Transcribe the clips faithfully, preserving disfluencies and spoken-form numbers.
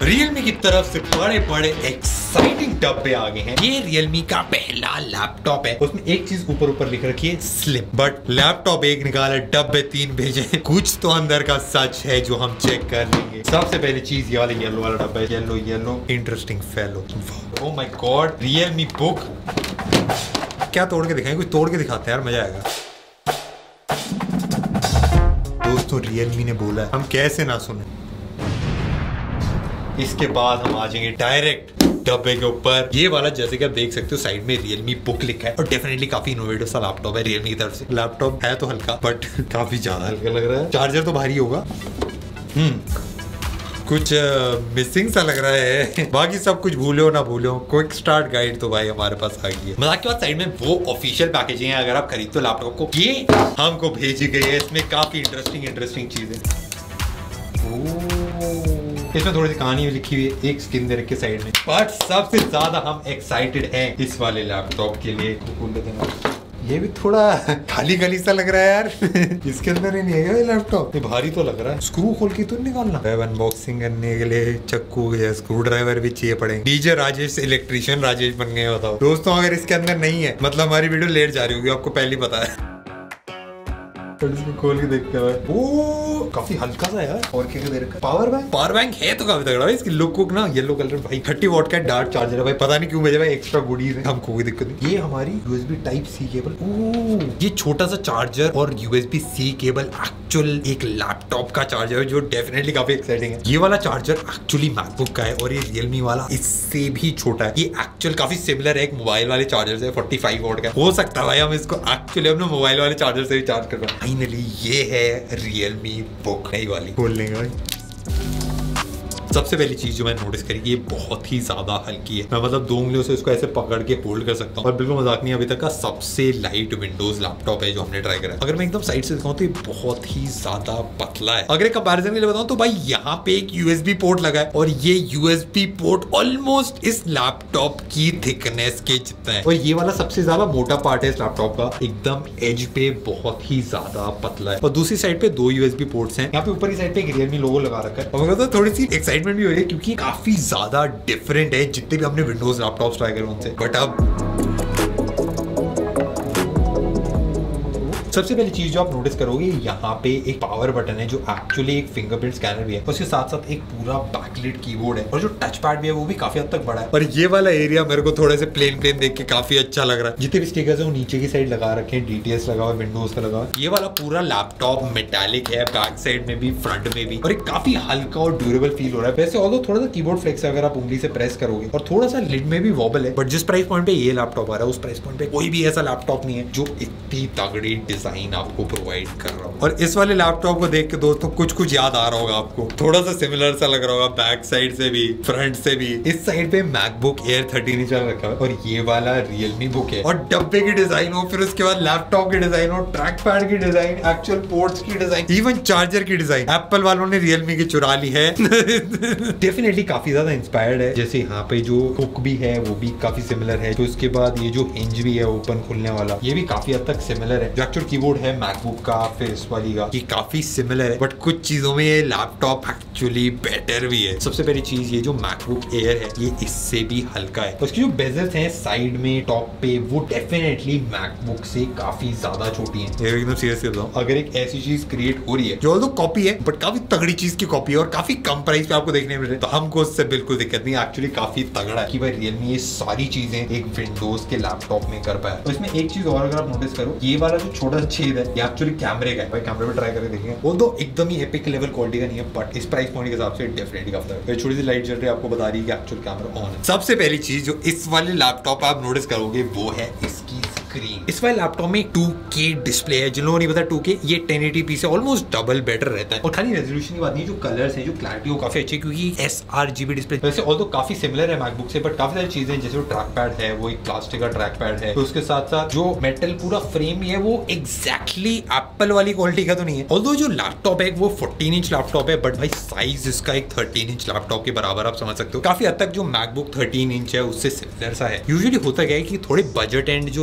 Realme की तरफ से बड़े बड़े एक्साइटिंग डब्बे आ गए हैं। ये Realme का पहला लैपटॉप है। उसमें एक चीज ऊपर ऊपर लिख रखी है स्लिम, बट लैपटॉप एक निकाला, डब्बे तीन भेजे। कुछ तो अंदर का सच है जो हम चेक कर लेंगे। सबसे पहली चीज ये वाला येलो वाला डब्बा है। Yellow yellow interesting fellow. Oh my god, Realme book. क्या तोड़ के दिखाएं? कुछ तोड़ के दिखाते हैं यार, मजा आएगा। दोस्तों Realme ने बोला है, हम कैसे ना सुने। इसके बाद हम आ जाएंगे डायरेक्ट डब्बे के ऊपर। ये वाला जैसे कि आप देख सकते हो साइड में Realme बुक लिखा है और डेफिनेटली काफी इनोवेटिव सा लैपटॉप है Realme की तरफ से। लैपटॉप है तो हल्का, बट काफी ज्यादा हल्का लग रहा है। चार्जर तो भारी होगा। हम्म कुछ मिसिंग uh, सा लग रहा है। बाकी सब कुछ भूलो ना भूलो। क्विक स्टार्ट गाइड तो भाई हमारे पास आ गई है। मजाक की बात साइड में वो ऑफिशियल पैकेजिंग है। अगर आप खरीदते हो लैपटॉप को, ये हमको भेजी गई है। इसमें काफी इंटरेस्टिंग इंटरेस्टिंग चीजें। इसमें थोड़ी सी कहानी लिखी हुई है, एक स्किन दे रखी है साइड में। बट सबसे ज्यादा हम एक्साइटेड हैं इस वाले लैपटॉप के लिए। ये भी थोड़ा खाली खाली सा लग रहा है यार। इसके अंदर ही नहीं है ये लैपटॉप। ये भारी तो लग रहा है। स्क्रू खोल के तो निकालना है। अनबॉक्सिंग करने के लिए चक्कू या स्क्रू ड्राइवर भी चाहिए पड़ेंगे। डीजे राजेश इलेक्ट्रिशियन राजेश बन गए। बताओ दोस्तों, अगर इसके अंदर नहीं है मतलब हमारी वीडियो लेट जा रही होगी, आपको पहले ही पता है। इसको खोल के देखते हैं। ओ काफी हल्का सा यार। और क्या दे रखा? Power bank. पावर बैंक है तो काफी तगड़ा है। इसकी लुक को ना येलो कलर भाई थर्टी वॉट का डार्क चार्जर है भाई। पता नहीं क्यों भेजा भाई, एक्स्ट्रा गुडीज है, हमको कोई दिक्कत नहीं। ये हमारी USB type C cable. Oh ये छोटा सा चार्जर और यूएसबी सी केबल एक्चुअल एक लैपटॉप का चार्जर है, जो डेफिनेटली काफी एक्साइटिंग है। ये वाला चार्जर एक्चुअली मैकबुक का है और ये Realme वाला इससे भी छोटा है। ये एक्चुअल काफी सिमिलर है एक मोबाइल वाले चार्जर से, फोर्टी फाइव वॉट का। हो सकता है भाई हम इसको एक्चुअली अपने मोबाइल वाले चार्जर से भी चार्ज कर पाए। फाइनली ये है Realme बुक नई वाली। खोल लेंगे भाई। सबसे पहली चीज जो मैंने नोटिस करी, ये बहुत ही ज्यादा हल्की है। मैं मतलब दो उंगलियों से इसको ऐसे पकड़ के होल्ड कर सकता हूँ और बिल्कुल मजाक नहीं, अभी तक का सबसे लाइट विंडोज लैपटॉप है जो हमने ट्राई करा है। अगर मैं एकदम साइड से दिखाऊं तो ये बहुत ही ज्यादा पतला है। अगर कंपैरिजन के लिए बताऊं तो भाई यहाँ पे एक यूएसबी पोर्ट लगा है और ये यूएसबी पोर्ट ऑलमोस्ट इस लैपटॉप की थिकनेस के जितना है। और ये वाला सबसे ज्यादा मोटा पार्ट है इस लैपटॉप का, एकदम एज पे बहुत ही ज्यादा पतला है। और दूसरी साइड पे दो यूएसबी पोर्ट्स हैं। यहाँ पे ऊपर की साइड पे एक Realme लोगो लगा रखा है। और तो थोड़ी सी एक्साइटमेंट भी हो रही है क्योंकि काफी ज्यादा डिफरेंट है जितने भी हमने विंडोज लैपटॉप्स ट्राई करे उनसे। बट अब सबसे पहली चीज जो आप नोटिस करोगे, यहाँ पे एक पावर बटन है जो एक्चुअली एक फिंगरप्रिंट स्कैनर भी है। उसके साथ साथ एक पूरा बैकलिट कीबोर्ड है और जो टच पैड भी है वो भी काफी हद तक बड़ा है। और ये वाला एरिया मेरे को थोड़े से प्लेन प्लेन देख के काफी अच्छा लग रहा है। जितने भी स्टिकर्स है वो नीचे की साइड लगा रखे हैं, डीटीएस लगा हुआ है, विंडोज का लगा हुआ है। ये वाला पूरा लैपटॉप मेटालिक है, बैक साइड में भी फ्रंट में भी, और एक काफी हल्का और ड्यूरेबल फील हो रहा है। वैसे ऑल्दो थोड़ा सा कीबोर्ड फ्लेक्स है अगर आप उंगली से प्रेस करोगे, और थोड़ा सा लिड में भी वॉबल है। बट जिस प्राइस पॉइंट पे ये लैपटॉप आ रहा है उस प्राइस पॉइंट पे कोई भी ऐसा लैपटॉप नहीं है जो इतनी तगड़ी डिजाइन आपको प्रोवाइड कर रहा हूं। और इस वाले लैपटॉप को देख के दोस्तों कुछ कुछ याद आ रहा होगा आपको, थोड़ा सा सिमिलर सा लग रहा होगा, बैक साइड से भी फ्रंट से भी। इस साइड पे मैकबुक एयर थर्टीन इंच रखा है और ये वाला Realme बुक है। और डब्बे की डिजाइन हो, फिर उसके बाद लैपटॉप की डिजाइन हो, ट्रैक पैड की डिजाइन, एक्चुअल पोर्ट्स की डिजाइन, इवन चार्जर की डिजाइन एप्पल वालों ने Realme की चुरा ली है। डेफिनेटली काफी ज्यादा इंस्पायर्ड है। जैसे यहाँ पे जो हुक भी है वो भी काफी सिमिलर है। तो उसके बाद ये जो हिंज भी है ओपन खुलने वाला, ये भी काफी हद तक सिमिलर है। जो एक्चुअल कीबोर्ड है मैकबुक का फेस वाली का, ये काफी सिमिलर है। बट कुछ चीजों में ये लैपटॉप एक्चुअली बेटर भी है। सबसे पहली चीज, ये जो मैकबुक एयर है ये इससे भी हल्का है। उसकी जो बेजल्स हैं साइड में टॉप पे, वो डेफिनेटली मैकबुक से काफी ज्यादा छोटी है। एकदम सीरियसली बताऊं, अगर एक ऐसी चीज क्रिएट हो रही है जो तो कॉपी है बट काफी तगड़ी चीज की कॉपी है और काफी कम प्राइस पे आपको देखने मिल रही है, तो हमको उससे बिल्कुल दिक्कत नहीं। एक्चुअली काफी तगड़ा है कि भाई Realme ये सारी चीजें एक विंडोज के लैपटॉप में कर पाया। तो इसमें एक चीज और अगर आप नोटिस करो, ये वाला जो छोटा सा छेद है ये एक्चुअली कैमरे का है। भाई कैमरे में ट्राई करके देखेंगे, वो तो एकदम ही एपिक लेवल क्वालिटी का नहीं है, बट इस प्राइस पॉइंट के हिसाब से डेफिनेटली काफी है। छोटी सी लाइट जल रही है, आपको बता रही है कि एक्चुअल कैमरा ऑन है। सबसे पहली चीज जो इस वाले लैपटॉप आप नोटिस करोगे वो है इसकी स्क्रीन। इस वाले लैपटॉप में टू के डिस्प्ले है। जिन लोगों ने पता टू के, ये टेन एटी पी से ऑलमोस्ट डबल बेटर रहता है। और खाली रेजोल्यूशन की बात नहीं, जो कलर्स है, जो क्लैरिटी, वो काफी अच्छी, क्योंकि S R G B display. वैसे ऑल्दो काफी सिमिलर है मैकबुक से, बट काफी सारी चीजें, जैसे ट्रैक पैड है वो एक प्लास्टिक का ट्रैक पैड है। तो उसके साथ साथ जो मेटल पूरा फ्रेम है वो एग्जैक्टली एप्पल वाली क्वालिटी का तो नहीं है। ऑल्दो जो लैपटॉप है वो फोर्टीन इंच लैपटॉप है, बट भाई साइज इसका एक थर्टीन इंच लैपटॉप के बराबर आप समझ सकते हो। काफी हद तक जो मैकबुक थर्टीन इंच है उससे सिमिलर सा है। यूजुअली होता क्या है कि थोड़े बजट एंड जो ऐसे लैपटॉप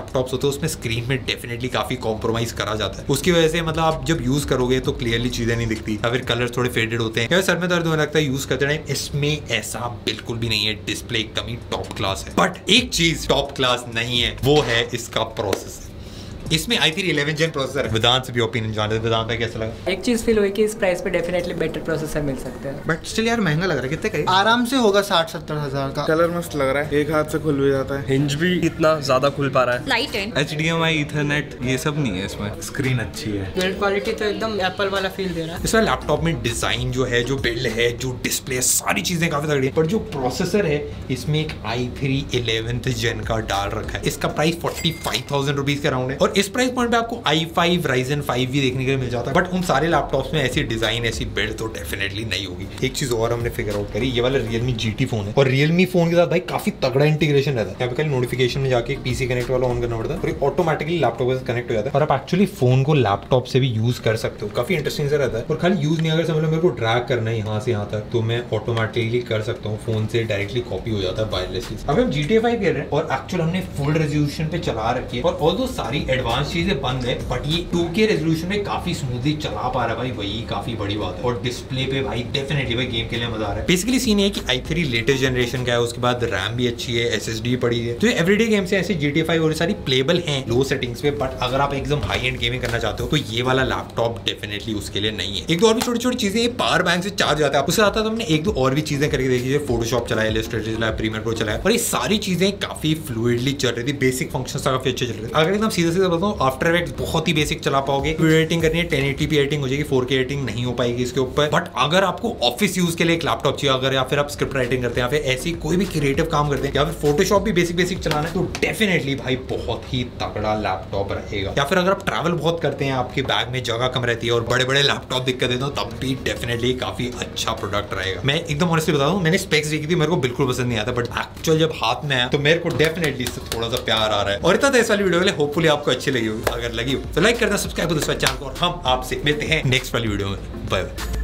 लैपटॉप्स होते हैं उसमें स्क्रीन में डेफिनेटली काफी कॉम्प्रोमाइज करा जाता है। उसकी वजह से मतलब आप जब यूज करोगे तो क्लियरली चीजें नहीं दिखती या फिर कलर थोड़े फेडेड होते हैं या सर में दर्द होने लगता है यूज करते टाइम। इसमें ऐसा बिल्कुल भी नहीं है, डिस्प्ले एकदम ही टॉप क्लास है। बट एक चीज टॉप क्लास नहीं है, वो है इसका प्रोसेसर। इसमें I three eleven gen processor है। वेदांत से भी ओपिनियन जानते हैं, वेदांत भाई कैसा लगा? एक चीज फील हुई कि इस प्राइस पे डेफिनेटली बेटर प्रोसेसर मिल सकते हैं, बट स्टिल यार महंगा लग रहा है। कितने का? आराम से होगा साठ सत्तर हजार का। कलर मस्त लग रहा है, एक हाथ से खुल भी जाता है। हिंज भी इतना ज्यादा खुल पा रहा है। लाइट है, H D M I ethernet ये सब नहीं है इसमें। स्क्रीन अच्छी है, बिल्ड क्वालिटी तो एकदम एप्पल वाला फील दे रहा है। इसमें लैपटॉप में डिजाइन जो है, जो बिल्ड है, जो डिस्प्ले, सारी चीजें काफी तगड़ी है। पर जो प्रोसेसर है इसमें एक आई थ्री इलेवेंथ जेन का डाल रखा है। इसका price forty five thousand rupees के अराउंड है और इस प्राइस पॉइंट पे आपको आई फाइव Ryzen फाइव भी देखने के लिए मिल जाता है। बट उन सारे लैपटॉप्स में ऐसी डिजाइन, ऐसी बिल्ड तो डेफिनेटली नहीं होगी। एक चीज और हमने फिगर आउट करी, ये वाला Realme जी टी फोन है और Realme फोन के साथ भाई काफी तगड़ा इंटीग्रेशन रहता है। यहाँ पे कल नोटिफिकेशन में जाके पीसी कनेक्ट वाला ऑन करना पड़ता है और ये ऑटोमेटिकली लैपटॉप से कनेक्ट हो जाता है और आप एक्चुअली फोन को लैपटॉप से भी यूज कर सकते हो। काफी इंटरेस्टिंग से रहता है। और खाली यूज नहीं, अगर समझ लो मेरे को ड्रैग करना है यहाँ से यहाँ तक तो मैं ऑटोमेटिकली कर सकता हूँ, फोन से डायरेक्टली कॉपी हो जाता है वायरलेसली। अब हम जी टी ए फाइव कह रहे हैं और एक्चुअल हमने फुल रेजोल्यूशन पे चला रखी है और ऑल्दो सारी एडवांस चीजें बंद है बट ये टू के रेजोल्यूशन में काफी स्मूथली चला पा रहा है भाई, वही काफी बड़ी बात है। और डिस्प्ले पे भाई डेफिनेटली भाई गेम के लिए मजा आ रहा है। बेसिकली सीन है कि आई थ्री लेटेस्ट जनरेशन का है, उसके बाद रैम भी अच्छी है, एसएसडी पड़ी है, तो एवरीडे गेम से ऐसे जी टी ए फाइव और सारी प्लेबल हैं लो सेटिंग्स पे। बट अगर आप एकदम हाई एंड गेमिंग करना चाहते हो तो ये वाला लैपटॉप डेफिनेटली उसके लिए नहीं है। एक दो और भी छोटी छोटी चीजें, पावर बैंक से चार्ज आता है, उससे आता है। तो हमने एक दो और भी चीजें करके देखी है, फोटोशॉप चलाया, इलस्ट्रेटर चलाया, प्रीमियर प्रो चलाया और ये सारी चीजें काफी फ्लूइडली चल रही थी। बेसिक फंक्शंस काफी अच्छे चल रहे थे। अगर एकदम सीधा सीधा बताऊं, आफ्टर इफेक्ट्स बहुत ही बेसिक चला पाओगे। वीडियो एडिटिंग करनी है, टेन एटी पी एडिटिंग हो जाएगी, फोर के एडिटिंग नहीं हो पाएगी इसके ऊपर। बट अगर आपको ऑफिस यूज के लिए एक लैपटॉप चाहिए, अगर या फिर आप स्क्रिप्ट राइटिंग करते हैं या फिर ऐसी कोई भी क्रिएटिव काम करते हैं या फिर फोटोशॉप भी बेसिक बेसिक चलाना है तो डेफिनेटली भाई बहुत ही तगड़ा लैपटॉप रहेगा। या फिर अगर आप ट्रैवल बहुत करते हैं, आपके बैग में जगह कम रहती है और बड़े बड़े लैपटॉप दिक्कत देते हो, तब भी डेफिनेटली काफी अच्छा प्रोडक्ट रहेगा। मैं एकदम ऑनेस्टली बता दूं, मैंने स्पेक्स देखी थी, मेरे को बिल्कुल पसंद नहीं आता, बट एक्चुअल जब हाथ में आया तो मेरे को डेफिनेटली इससे थोड़ा सा प्यार आ रहा है। और इतना था इस वाली वीडियो में, होपफुली आपको अच्छी लगी होगी। अगर लगी हो तो लाइक करना, सब्सक्राइब करो इस चैनल को और हम आपसे मिलते हैं नेक्स्ट वाली वीडियो में। Bye bye.